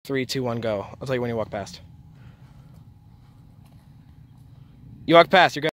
3, 2, 1, go. I'll tell you when you walk past. You walk past, you're good.